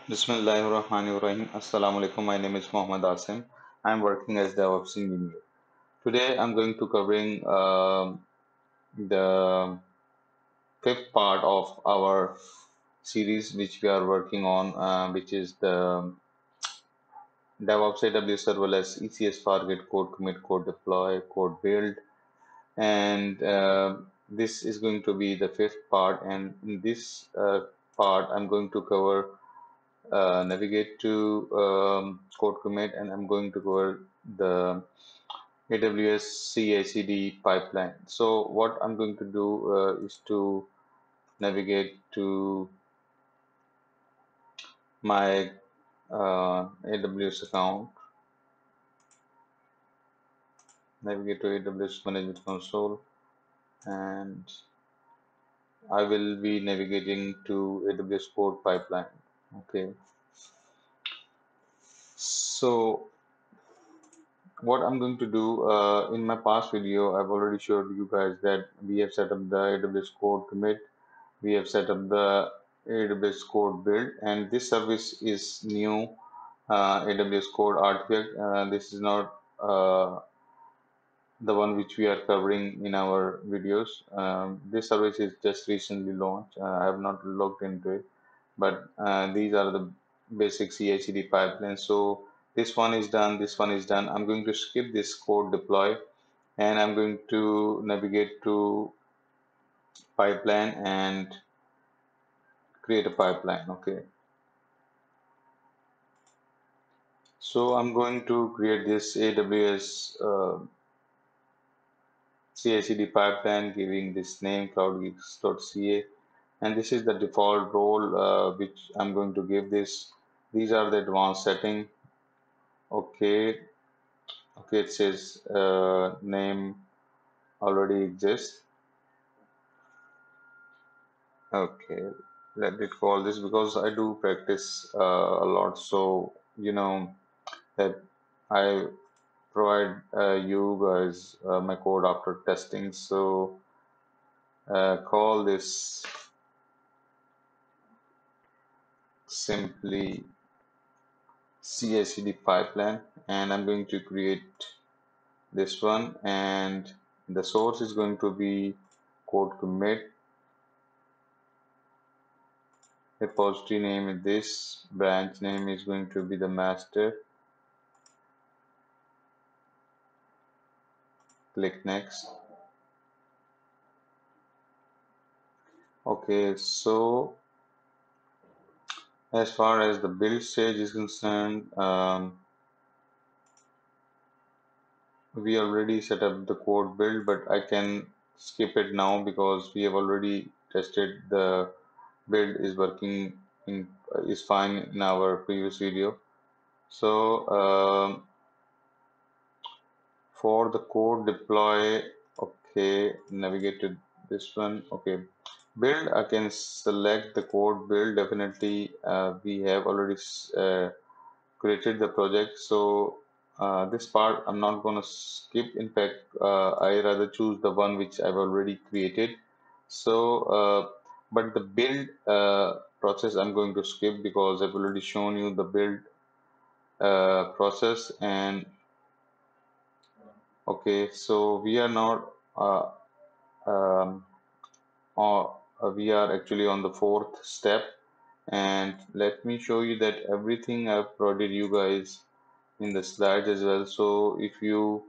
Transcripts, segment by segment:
Bismillahirrahmanirrahim. Assalamu alaikum. My name is Mohammed Asim. I'm working as DevOps engineer. Today I'm going to covering the fifth part of our series which we are working on, which is the DevOps AWS Serverless ECS Fargate Code Commit, Code Deploy, Code Build, and this is going to be the fifth part. And in this part, I'm going to cover navigate to CodeCommit, and I'm going to cover the AWS CICD pipeline. So what I'm going to do is to navigate to my AWS account, navigate to AWS Management Console, and I will be navigating to AWS Code Pipeline. Okay, so what I'm going to do in my past video, I've already showed you guys that we have set up the AWS Code Commit, we have set up the AWS Code Build, and this service is new, AWS Code Artifact. This is not the one which we are covering in our videos. This service is just recently launched. I have not looked into it, but these are the basic CI/CD pipelines. So this one is done, this one is done. I'm going to skip this code deploy, and I'm going to navigate to pipeline and create a pipeline. Okay, so I'm going to create this AWS CI/CD pipeline, giving this name cloudgeeks.ca, and this is the default role which I'm going to give this. These are the advanced setting. Okay, okay, it says name already exists. Okay, let it call this because I do practice a lot, so you know that I provide you guys my code after testing. So call this simply CI/CD pipeline, and I'm going to create this one, and the source is going to be code commit. Repository name is this, branch name is going to be the master. Click next. Okay, so as far as the build stage is concerned, we already set up the code build, but I can skip it now because we have already tested the build is working in is fine in our previous video. So for the code deploy, okay, navigate to this one. Okay, build, I can select the code build. Definitely we have already created the project, so this part I'm not gonna skip. In fact, I rather choose the one which I've already created. So but the build process I'm going to skip because I've already shown you the build process. And okay, so we are not um, we are actually on the fourth step, and let me show you that everything I've provided you guys in the slides as well. So if you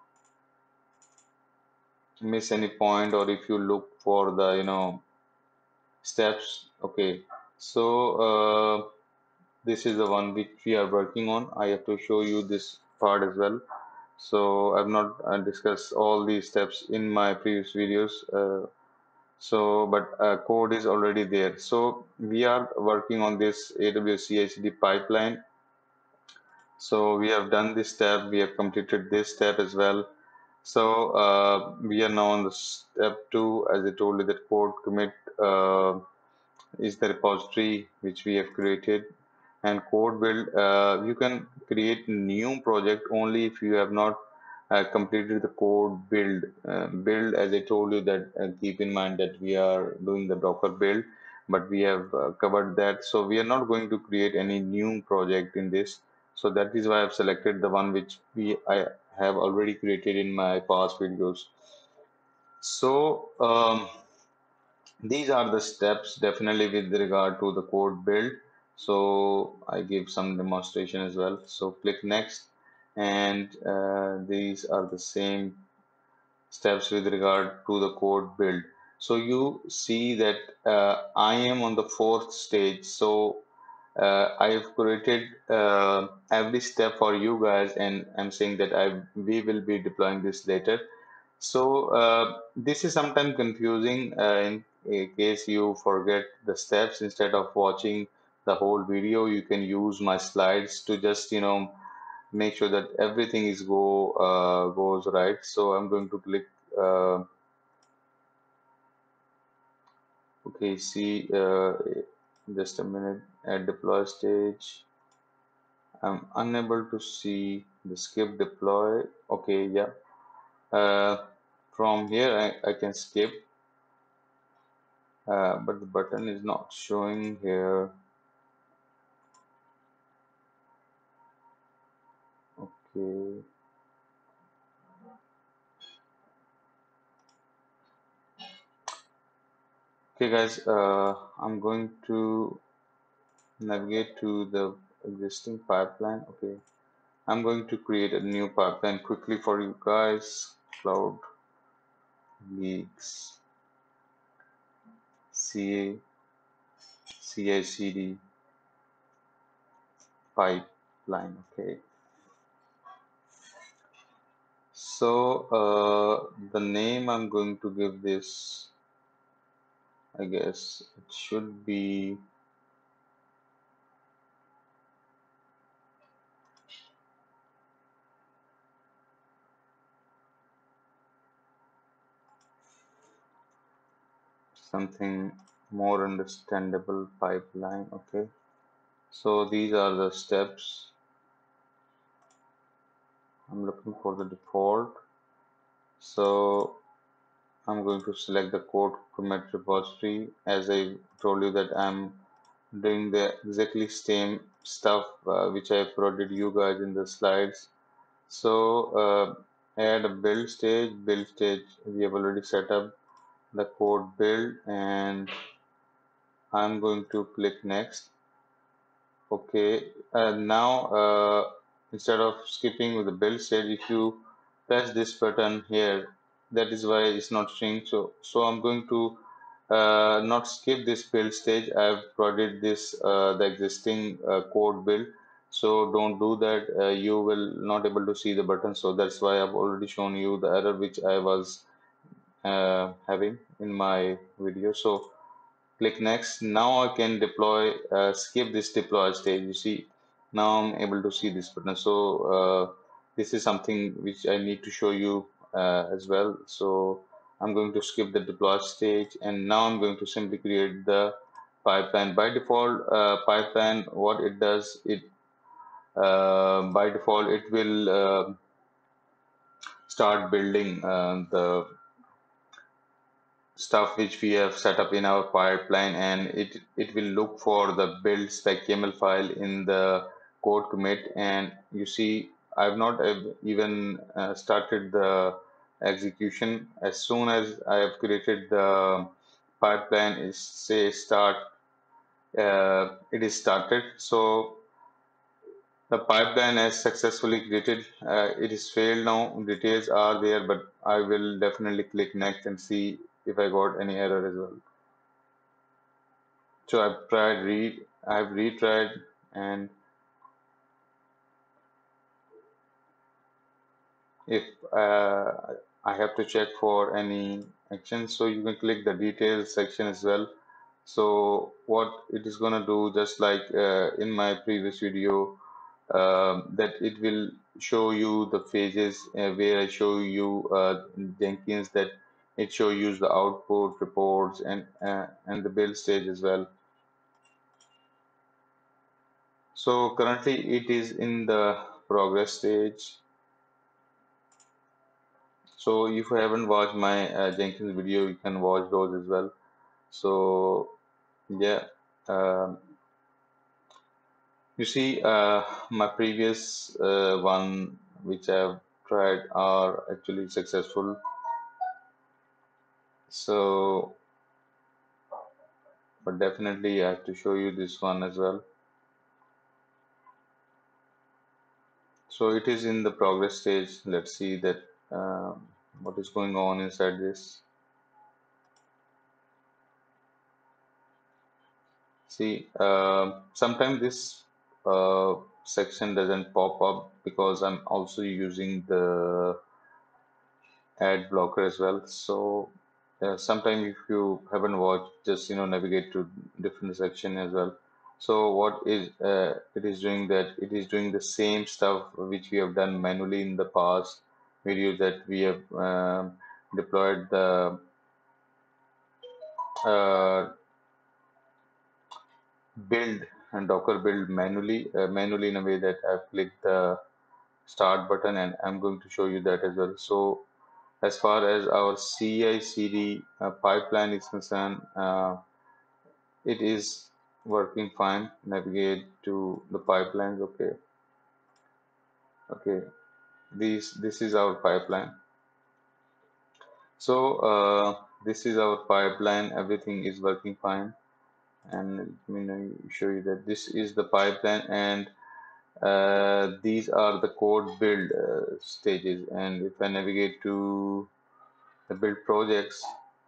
miss any point, or if you look for the steps, okay, so this is the one which we are working on. I have to show you this part as well. So I've not discussed all these steps in my previous videos, but code is already there. So we are working on this AWS CI/CD pipeline. So we have done this step, we have completed this step as well. So we are now on the step 2. As I told you, that code commit is the repository which we have created, and code build, you can create new project only if you have not completed the code build. Build, as I told you, that keep in mind that we are doing the Docker build. but we have covered that. So we are not going to create any new project in this. So that is why I've selected the one which I have already created in my past videos. So these are the steps definitely with regard to the code build. So I give some demonstration as well. So click next, and these are the same steps with regard to the code build. So you see that I am on the fourth stage. So I have created every step for you guys, and I'm saying that we will be deploying this later. So this is sometimes confusing in case you forget the steps. Instead of watching the whole video, you can use my slides to just make sure that everything is goes right. So I'm going to click. Uh, okay, see, just a minute. At deploy stage, I'm unable to see the skip deploy. Okay, yeah. From here, I can skip. But the button is not showing here. Okay. Okay, guys, I'm going to navigate to the existing pipeline. Okay. I'm going to create a new pipeline quickly for you guys. Cloud leaks, CA, CICD pipeline. Okay. So, the name I'm going to give this, I guess it should be something more understandable pipeline. Okay, so these are the steps. I'm looking for the default, so I'm going to select the code commit repository. As I told you that I'm doing the exactly same stuff which I provided you guys in the slides. So add a build stage we have already set up the code build, and I'm going to click next. Okay, now instead of skipping with the build stage, if you press this button here, that is why it's not showing. So I'm going to not skip this build stage. I've provided this the existing code build, so don't do that. You will not able to see the button. So that's why I've already shown you the error which I was having in my video. So click next. Now I can deploy, skip this deploy stage. You see, now I'm able to see this button. So this is something which I need to show you as well. So I'm going to skip the deploy stage, and now I'm going to simply create the pipeline. By default, pipeline, what it does, it by default it will start building the stuff which we have set up in our pipeline, and it will look for the build spec.yaml file in the code commit. And you see, I've not even started the execution. As soon as I have created the pipeline, is say start, it is started. So the pipeline has successfully created. It is failed now. Details are there, but I will definitely click next and see if I got any error as well. So I've retried, and if I have to check for any action, so you can click the details section as well. So what it is gonna do, just like in my previous video, that it will show you the phases where I show you Jenkins, that it show you the output reports and the build stage as well. So currently it is in the progress stage. So if you haven't watched my Jenkins video, you can watch those as well. So Yeah. Um, you see, my previous one which I've tried are actually successful. So, but definitely I have to show you this one as well. So it is in the progress stage. Let's see that what is going on inside this. See, sometimes this section doesn't pop up because I'm also using the ad blocker as well. So sometime if you haven't watched, just navigate to different section as well. So what is it is doing that it is doing the same stuff which we have done manually in the past videos that we have deployed the uh, build and Docker build manually in a way that I've clicked the start button, and I'm going to show you that as well. So as far as our CI/CD pipeline is concerned, it is working fine. Navigate to the pipelines. Okay, okay. This is our pipeline. So this is our pipeline. Everything is working fine. And let me show you that this is the pipeline, and these are the code build stages. And if I navigate to the build projects,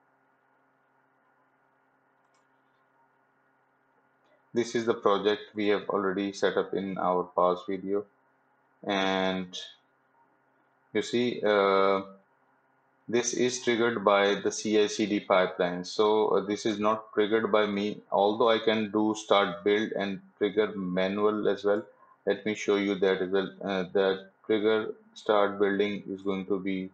this is the project we have already set up in our past video. And you see, this is triggered by the CI/CD pipeline. So this is not triggered by me, although I can do start build and trigger manual as well. Let me show you that as well. That trigger start building is going to be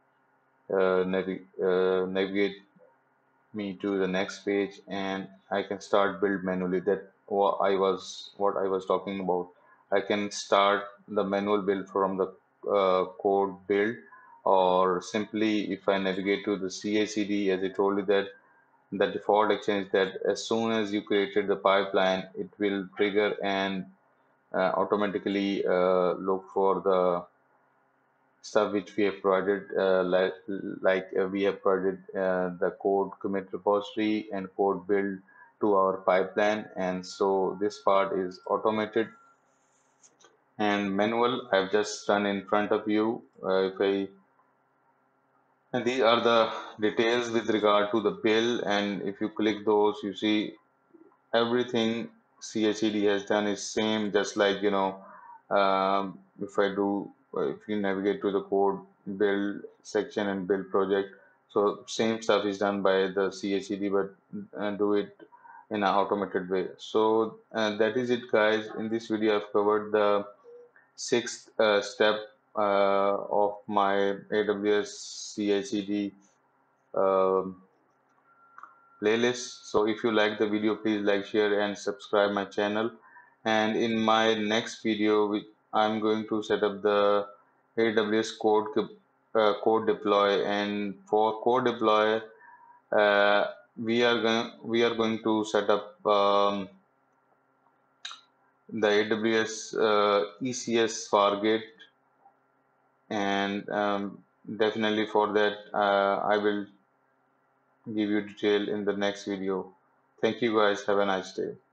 navigate me to the next page, and I can start build manually. That what I was talking about. I can start the manual build from the code build, or simply if I navigate to the CI/CD, as I told you that the default action is that as soon as you created the pipeline, it will trigger and automatically look for the stuff which we have provided, like we have provided the code commit repository and code build to our pipeline, and so this part is automated. And manual I've just run in front of you. If I and these are the details with regard to the bill, and if you click those, you see everything CHED has done is same, just like if I do if you navigate to the code build section and build project, so same stuff is done by the CHED, but do it in an automated way. So that is it, guys. In this video I've covered the sixth step of my AWS CHED playlist. So if you like the video, please like, share, and subscribe my channel. And in my next video, I'm going to set up the AWS code deploy. And for code deploy, we are going to set up the AWS ECS Fargate, and definitely for that I will give you detail in the next video. Thank you, guys. Have a nice day.